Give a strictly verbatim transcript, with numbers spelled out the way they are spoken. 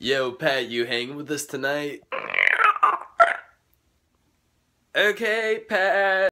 Yo, Pat, you hanging with us tonight? Okay, Pat.